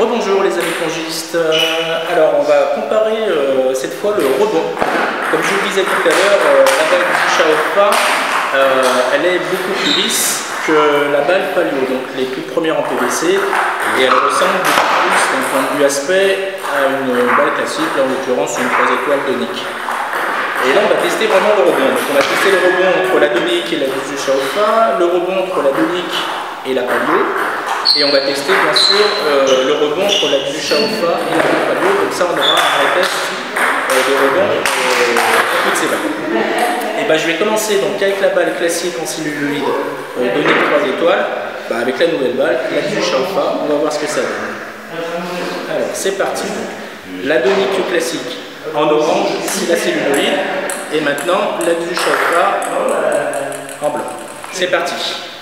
Rebonjour les amis pongistes. Alors on va comparer cette fois le rebond. Comme je vous le disais tout à l'heure, la balle du Shaofa, elle est beaucoup plus lisse que la balle Palio, donc les toutes premières en PVC, et elle ressemble beaucoup plus d'un point de vue aspect à une balle classique, là en l'occurrence une 3 étoiles Donic. Et là on va tester vraiment le rebond. Donc on va tester le rebond entre la Donic et la du Shaofa, le rebond entre la Donic et la Palio. Et on va tester bien sûr le rebond entre la du Shaofa et la Palio, comme ça on aura un vrai test de rebond pour toutes ces balles. Et ben, je vais commencer donc avec la balle classique en celluloïde Donic 3 étoiles, avec la nouvelle balle, la du Shaofa, on va voir ce que ça donne. Alors c'est parti, la Donic classique en orange, c'est la celluloïde, et maintenant la du Shaofa en blanc. C'est parti.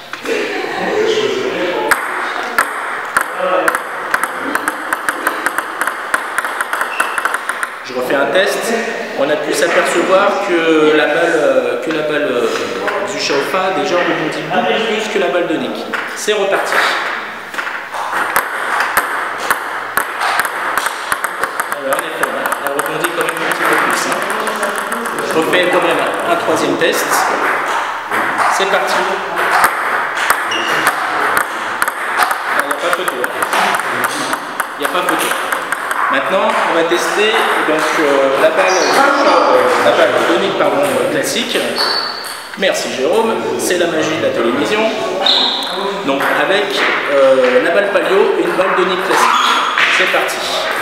Je refais un test, on a pu s'apercevoir que la balle du Shaofa déjà rebondit beaucoup plus que la balle Donic. C'est reparti. Alors, en effet, elle rebondit quand même un petit peu plus. Je refais quand même un troisième test. C'est parti. Il n'y a pas photo. Il n'y a pas photo. Maintenant, on va tester donc, la balle Donic classique. Merci Jérôme, c'est la magie de la télévision. Donc avec la balle Palio et une balle Donic classique. C'est parti.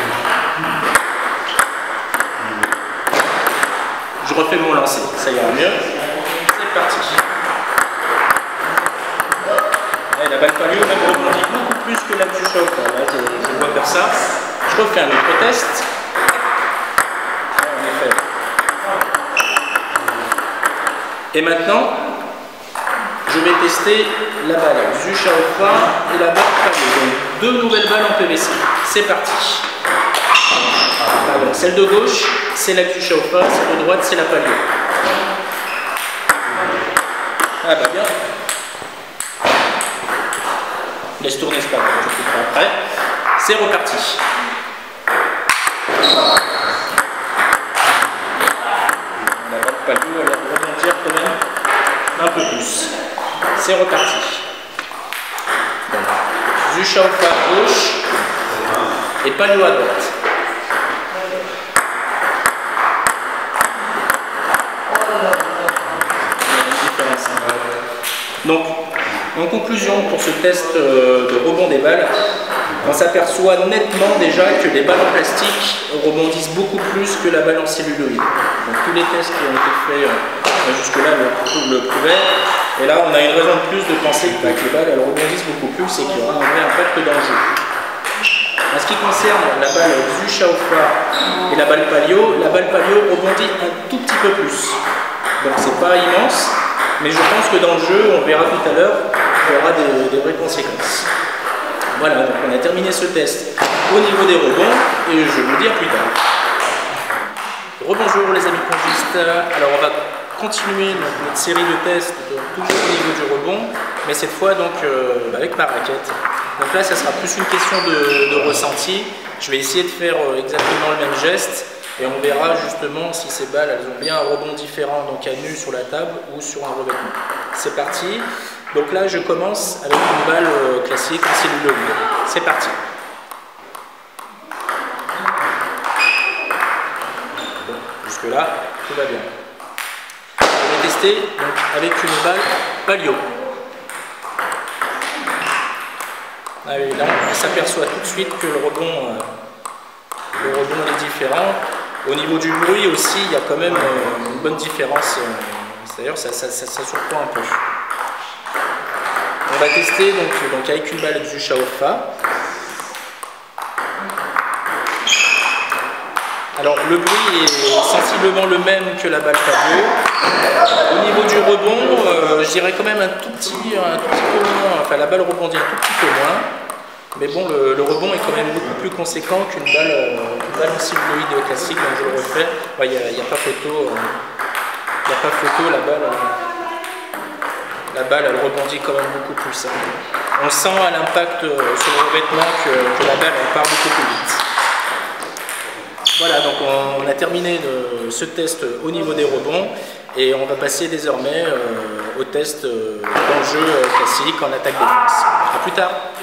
Je refais mon lancer, ça ira mieux. C'est parti. Et la balle Palio même rebondit beaucoup plus que la du Shaofa. Là, je vois faire ça. Je refais un autre test. En effet. Et maintenant, je vais tester la balle du Shaofa et la balle Palio. Donc deux nouvelles balles en PVC. C'est parti. Pardon, celle de gauche, c'est la du Shaofa, celle de droite, c'est la Palio. Ah bah bien. Laisse tourner ce pas, je couperai après. C'est reparti. La balle Palio, elle va rebondir quand même un peu plus. C'est reparti. Donc, du Shaofa à gauche et Palio à droite. Donc, en conclusion, pour ce test de rebond des balles, on s'aperçoit nettement déjà que les balles en plastique rebondissent beaucoup plus que la balle en celluloïde. Donc tous les tests qui ont été faits jusque-là le prouvaient. Et là, on a une raison de plus de penser que les balles elles rebondissent beaucoup plus et qu'il y aura un vrai impact dans le jeu. En ce qui concerne la balle du Shaofa et la balle Palio rebondit un tout petit peu plus. Donc c'est pas immense. Mais je pense que dans le jeu, on verra tout à l'heure, il y aura des vraies conséquences. Voilà, donc on a terminé ce test au niveau des rebonds, et je vous dis à plus tard. Rebonjour les amis pongistes. Alors on va continuer notre série de tests, toujours au niveau du rebond, mais cette fois donc avec ma raquette. Donc là, ça sera plus une question de ressenti. Je vais essayer de faire exactement le même geste. Et on verra justement si ces balles elles ont bien un rebond différent, donc à nu sur la table ou sur un revêtement. C'est parti. Donc là je commence avec une balle classique en celluloïde. C'est parti. Bon, jusque là tout va bien. Je vais tester donc, avec une balle Palio. Allez, là on s'aperçoit tout de suite que le rebond est différent. Au niveau du bruit aussi, il y a quand même une bonne différence. D'ailleurs, ça surprend un peu. On va tester donc avec une balle du Shaofa. Alors, le bruit est sensiblement le même que la balle Palio. Au niveau du rebond, je dirais quand même un tout petit peu moins. Enfin, la balle rebondit un tout petit peu moins. Mais bon, le rebond est quand même beaucoup plus conséquent qu'une balle en celluloïde classique, donc je le refais. Il n'y a pas photo. Il n'y a pas photo, la balle elle rebondit quand même beaucoup plus. on sent à l'impact sur le revêtement que la balle elle part beaucoup plus vite. Voilà, donc on a terminé ce test au niveau des rebonds et on va passer désormais au test d'enjeu classique en attaque-défense. A plus tard.